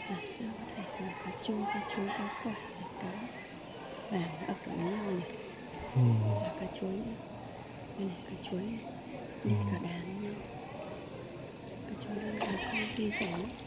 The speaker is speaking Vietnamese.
làm sao có thể là có chuối, có quả, có vàng ập vào nhau nhỉ? Và có chuối nữa. Đây này, có chuối này, đi cả đàn nhau. Có chuối đây là không kinh khủng.